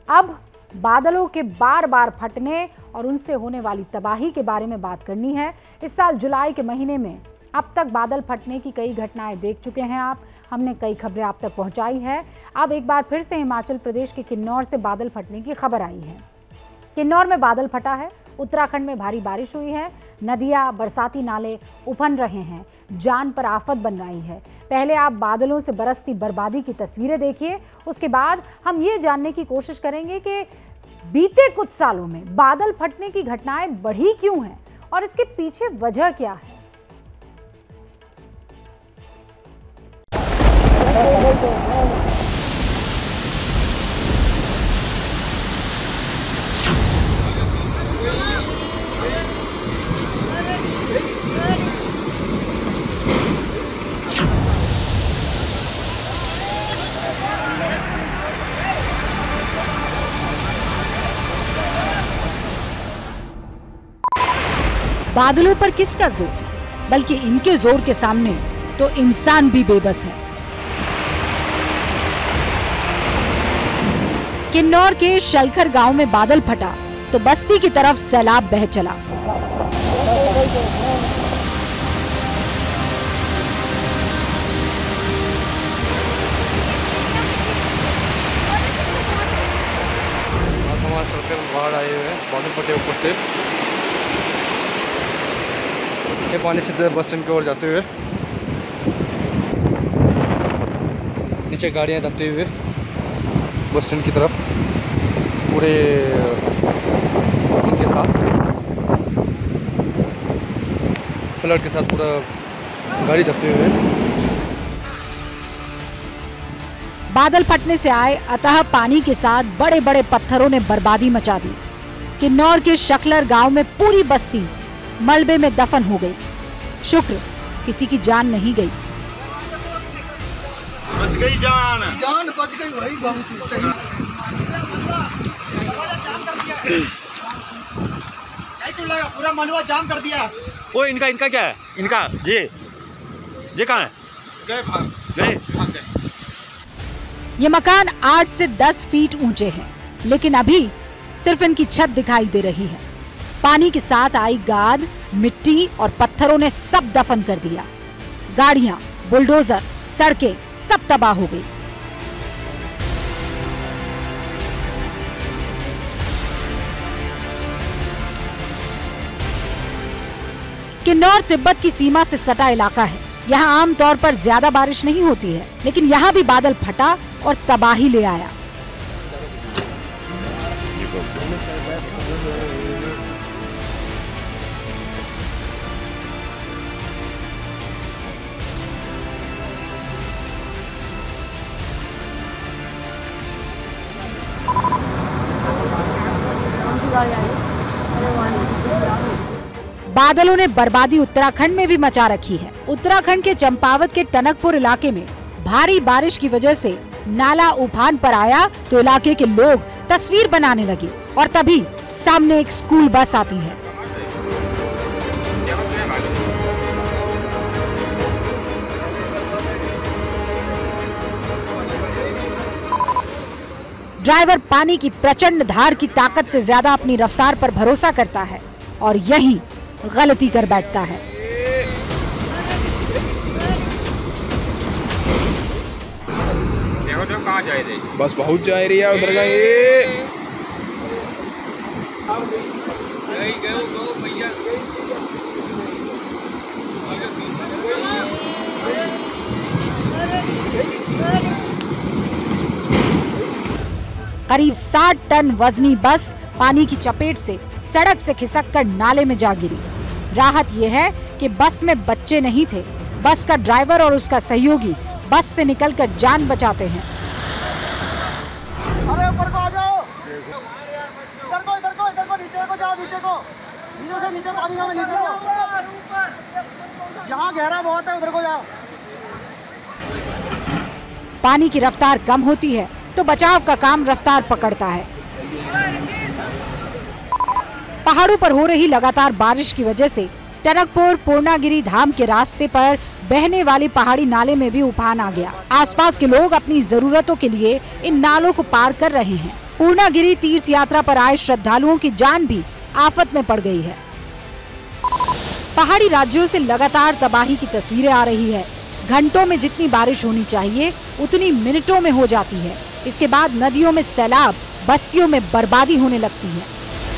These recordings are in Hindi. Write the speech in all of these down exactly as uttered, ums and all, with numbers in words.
अब बादलों के बार बार फटने और उनसे होने वाली तबाही के बारे में बात करनी है। इस साल जुलाई के महीने में अब तक बादल फटने की कई घटनाएं देख चुके हैं आप, हमने कई खबरें आप तक पहुंचाई है। अब एक बार फिर से हिमाचल प्रदेश के किन्नौर से बादल फटने की खबर आई है। किन्नौर में बादल फटा है, उत्तराखंड में भारी बारिश हुई है, नदियां, बरसाती नाले उफन रहे हैं, जान पर आफत बन रही है। पहले आप बादलों से बरसती बर्बादी की तस्वीरें देखिए, उसके बाद हम ये जानने की कोशिश करेंगे कि बीते कुछ सालों में बादल फटने की घटनाएं बढ़ी क्यों हैं और इसके पीछे वजह क्या है। बादलों पर किसका जोर, बल्कि इनके जोर के सामने तो इंसान भी बेबस है। किन्नौर के शलखर गांव में बादल फटा तो बस्ती की तरफ सैलाब बह चला। हमारे शलखर में बाढ़ आए हुए हैं, बादल फटे ऊपर से, ये पानी सीधे बस स्टैंड की ओर जाते हुए, नीचे गाड़ियां दबते हुए बस स्टैंड की तरफ पूरे उनके साथ फ्लड के साथ पूरा गाड़ी दबते हुए। बादल फटने से आए अतः पानी के साथ बड़े बड़े पत्थरों ने बर्बादी मचा दी। किन्नौर के शक्लर गांव में पूरी बस्ती मलबे में दफन हो गई। शुक्र किसी की जान नहीं गई। बच गई जान जान बच गई, वही बहुत पूरा मलबा जाम कर दिया। वो इनका इनका क्या है, इनका ये ये कहाँ है? गए भाग गए भाग गए। ये मकान आठ से दस फीट ऊंचे हैं, लेकिन अभी सिर्फ इनकी छत दिखाई दे रही है। पानी के साथ आई गाद, मिट्टी और पत्थरों ने सब दफन कर दिया। गाड़ियां, बुलडोजर, सड़कें सब तबाह हो गई। किन्नौर तिब्बत की सीमा से सटा इलाका है। यहाँ आमतौर पर ज्यादा बारिश नहीं होती है, लेकिन यहाँ भी बादल फटा और तबाही ले आया। बादलों ने बर्बादी उत्तराखंड में भी मचा रखी है। उत्तराखंड के चंपावत के टनकपुर इलाके में भारी बारिश की वजह से नाला उफान पर आया तो इलाके के लोग तस्वीर बनाने लगे और तभी सामने एक स्कूल बस आती है। ड्राइवर पानी की प्रचंड धार की ताकत से ज्यादा अपनी रफ्तार पर भरोसा करता है और यही गलती कर बैठता है। देखो तो कहाँ जा रही, बस बहुत जा रही है उधर गए भैया। करीब साठ टन वजनी बस पानी की चपेट से सड़क से खिसककर नाले में जा गिरी। राहत यह है कि बस में बच्चे नहीं थे। बस का ड्राइवर और उसका सहयोगी बस से निकलकर जान बचाते हैं। अरे ऊपर को आ जाओ, इधर को इधर को इधर को नीचे को जाओ, नीचे को नीचे से नीचे पानी में नीचे को, यहाँ गहरा बहुत है, उधर को जाओ। पानी की रफ्तार कम होती है तो बचाव का काम रफ्तार पकड़ता है। पहाड़ों पर हो रही लगातार बारिश की वजह से टनकपुर पूर्णागिरी धाम के रास्ते पर बहने वाली पहाड़ी नाले में भी उफान आ गया। आसपास के लोग अपनी जरूरतों के लिए इन नालों को पार कर रहे हैं। पूर्णागिरि तीर्थ यात्रा पर आए श्रद्धालुओं की जान भी आफत में पड़ गई है। पहाड़ी राज्यों से लगातार तबाही की तस्वीरें आ रही है। घंटों में जितनी बारिश होनी चाहिए उतनी मिनटों में हो जाती है। इसके बाद नदियों में सैलाब, बस्तियों में बर्बादी होने लगती है।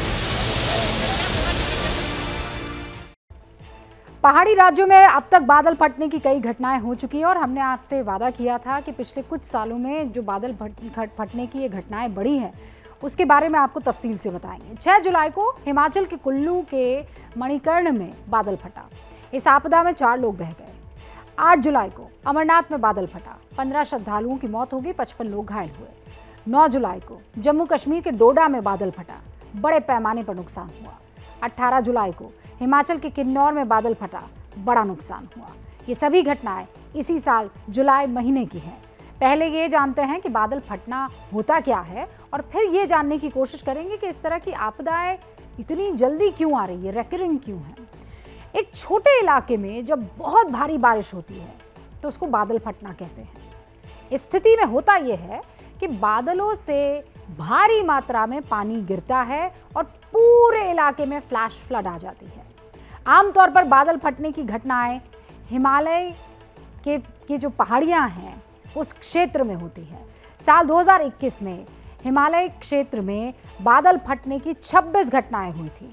पहाड़ी राज्यों में अब तक बादल फटने की कई घटनाएं हो चुकी हैं और हमने आपसे वादा किया था कि पिछले कुछ सालों में जो बादल फटने की ये घटनाएं बढ़ी हैं उसके बारे में आपको तफसील से बताएंगे। छह जुलाई को हिमाचल के कुल्लू के मणिकर्ण में बादल फटा। इस आपदा में चार लोग बह गए। आठ जुलाई को अमरनाथ में बादल फटा। पंद्रह श्रद्धालुओं की मौत हो गई, पचपन लोग घायल हुए। नौ जुलाई को जम्मू कश्मीर के डोडा में बादल फटा, बड़े पैमाने पर नुकसान हुआ। अठारह जुलाई को हिमाचल के किन्नौर में बादल फटा, बड़ा नुकसान हुआ। ये सभी घटनाएं इसी साल जुलाई महीने की हैं। पहले ये जानते हैं कि बादल फटना होता क्या है और फिर ये जानने की कोशिश करेंगे कि इस तरह की आपदाएं इतनी जल्दी क्यों आ रही है, रेकरिंग क्यों है। एक छोटे इलाके में जब बहुत भारी बारिश होती है तो उसको बादल फटना कहते हैं। इस स्थिति में होता यह है कि बादलों से भारी मात्रा में पानी गिरता है और पूरे इलाके में फ्लैश फ्लड आ जाती है। आमतौर पर बादल फटने की घटनाएं हिमालय के की जो पहाड़ियां हैं उस क्षेत्र में होती है। साल दो हज़ार इक्कीस में हिमालय क्षेत्र में बादल फटने की छब्बीस घटनाएं हुई थी।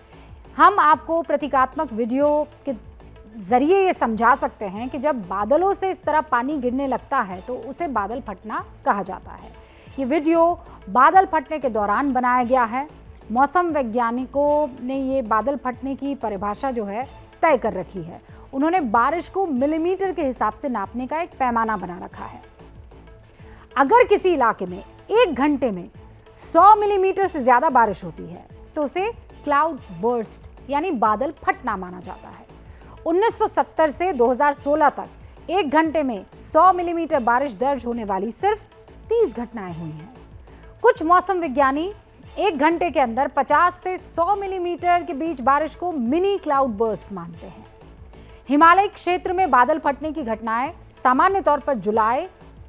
हम आपको प्रतीकात्मक वीडियो के जरिए ये समझा सकते हैं कि जब बादलों से इस तरह पानी गिरने लगता है तो उसे बादल फटना कहा जाता है। ये वीडियो बादल फटने के दौरान बनाया गया है। मौसम वैज्ञानिकों ने ये बादल फटने की परिभाषा जो है तय कर रखी है। उन्होंने बारिश को मिलीमीटर के हिसाब से नापने का एक पैमाना बना रखा है। अगर किसी इलाके में एक घंटे में सौ मिलीमीटर से ज्यादा बारिश होती है तो उसे क्लाउड बर्स्ट यानी बादल फटना माना जाता है। उन्नीस सौ सत्तर से दो हज़ार सोलह तक एक घंटे में सौ मिलीमीटर बारिश दर्ज होने वाली सिर्फ तीस घटनाएं हुई हैं। कुछ मौसम विज्ञानी एक घंटे के अंदर पचास से सौ मिलीमीटर के बीच बारिश को मिनी क्लाउड बर्स्ट मानते हैं। हिमालय क्षेत्र में बादल फटने की घटनाएं सामान्य तौर पर जुलाई,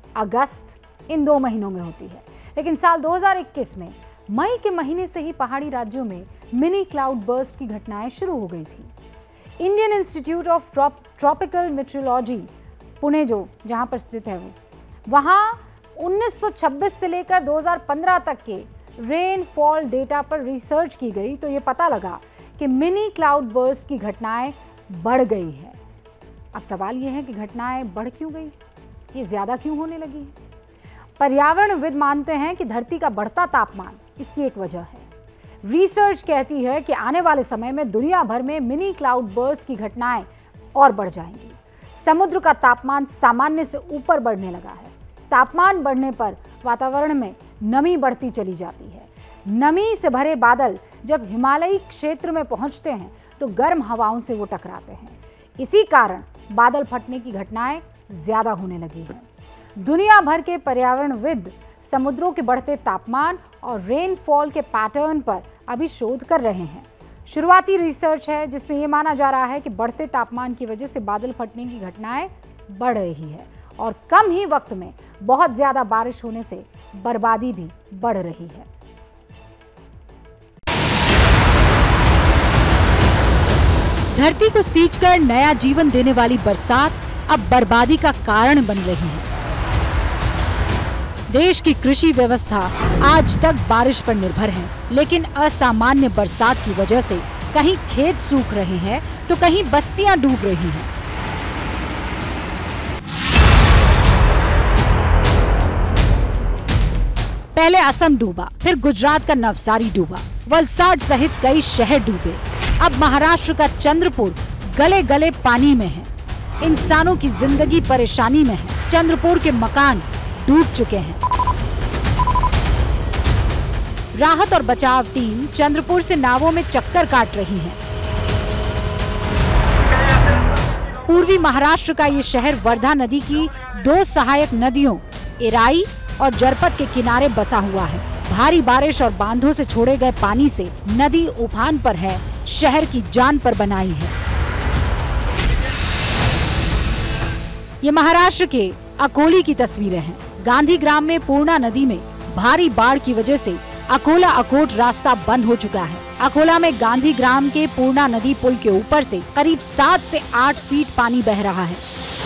अगस्त इन दो महीनों में होती है, लेकिन साल दो हज़ार इक्कीस में मई के महीने से ही पहाड़ी राज्यों में मिनी क्लाउड बर्स्ट की घटनाएं शुरू हो गई थी। Indian Institute of Tropical Meteorology Pune जो जहां पर स्थित है वो वहां उन्नीस सौ छब्बीस से लेकर दो हज़ार पंद्रह तक के रेनफॉल डेटा पर रिसर्च की गई तो ये पता लगा कि मिनी क्लाउड बर्स्ट की घटनाएं बढ़ गई है। अब सवाल यह है कि घटनाएं बढ़ क्यों गई, ये ज्यादा क्यों होने लगी है? पर्यावरणविद मानते हैं कि धरती का बढ़ता तापमान इसकी एक वजह है। रिसर्च कहती है कि आने वाले समय में दुनिया भर में मिनी क्लाउड बर्स्ट की घटनाएं और बढ़ जाएंगी। समुद्र का तापमान सामान्य से ऊपर बढ़ने लगा है। तापमान बढ़ने पर वातावरण में नमी बढ़ती चली जाती है। नमी से भरे बादल जब हिमालयी क्षेत्र में पहुंचते हैं तो गर्म हवाओं से वो टकराते हैं। इसी कारण बादल फटने की घटनाएं ज्यादा होने लगी हैं। दुनिया भर के पर्यावरणविद समुद्रों के बढ़ते तापमान और रेनफॉल के पैटर्न पर अभी शोध कर रहे हैं। शुरुआती रिसर्च है जिसमें यह माना जा रहा है कि बढ़ते तापमान की वजह से बादल फटने की घटनाएं बढ़ रही है और कम ही वक्त में बहुत ज्यादा बारिश होने से बर्बादी भी बढ़ रही है। धरती को सींचकर नया जीवन देने वाली बरसात अब बर्बादी का कारण बन रही है। देश की कृषि व्यवस्था आज तक बारिश पर निर्भर है, लेकिन असामान्य बरसात की वजह से कहीं खेत सूख रहे हैं तो कहीं बस्तियां डूब रही हैं। पहले असम डूबा, फिर गुजरात का नवसारी डूबा, वलसाड सहित कई शहर डूबे। अब महाराष्ट्र का चंद्रपुर गले गले पानी में है। इंसानों की जिंदगी परेशानी में है। चंद्रपुर के मकान डूब चुके हैं। राहत और बचाव टीम चंद्रपुर से नावों में चक्कर काट रही है। पूर्वी महाराष्ट्र का ये शहर वर्धा नदी की दो सहायक नदियों एराई और जरपद के किनारे बसा हुआ है। भारी बारिश और बांधों से छोड़े गए पानी से नदी उफान पर है, शहर की जान पर बनाई है। ये महाराष्ट्र के अकोली की तस्वीरें हैं। गांधी ग्राम में पूर्णा नदी में भारी बाढ़ की वजह से अकोला अकोट रास्ता बंद हो चुका है। अकोला में गांधी ग्राम के पूर्णा नदी पुल के ऊपर से करीब सात से आठ फीट पानी बह रहा है।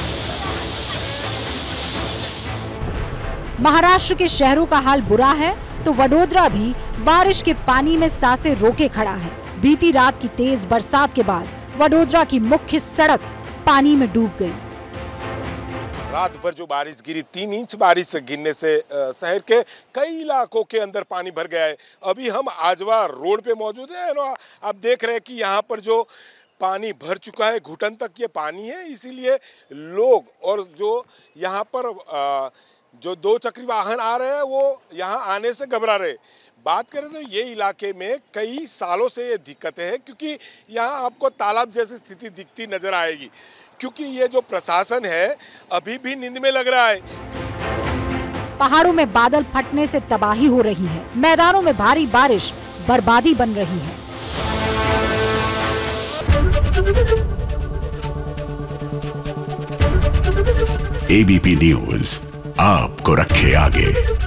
महाराष्ट्र के शहरों का हाल बुरा है तो वडोदरा भी बारिश के पानी में सांसें रोके खड़ा है। बीती रात की तेज बरसात के बाद वडोदरा की मुख्य सड़क पानी में डूब गई। रात भर जो बारिश गिरी, तीन इंच बारिश गिरने से शहर के कई इलाकों के अंदर पानी भर गया है। अभी हम आजवा रोड पे मौजूद हैं ना, आप देख रहे हैं कि यहाँ पर जो पानी भर चुका है, घुटन तक ये पानी है। इसीलिए लोग और जो यहाँ पर जो दो चक्री वाहन आ रहे हैं वो यहाँ आने से घबरा रहे। बात करें तो ये इलाके में कई सालों से ये दिक्कतें हैं, क्योंकि यहाँ आपको तालाब जैसी स्थिति दिखती नजर आएगी, क्योंकि ये जो प्रशासन है अभी भी नींद में लग रहा है। पहाड़ों में बादल फटने से तबाही हो रही है, मैदानों में भारी बारिश बर्बादी बन रही है। एबीपी न्यूज आपको रखे आगे।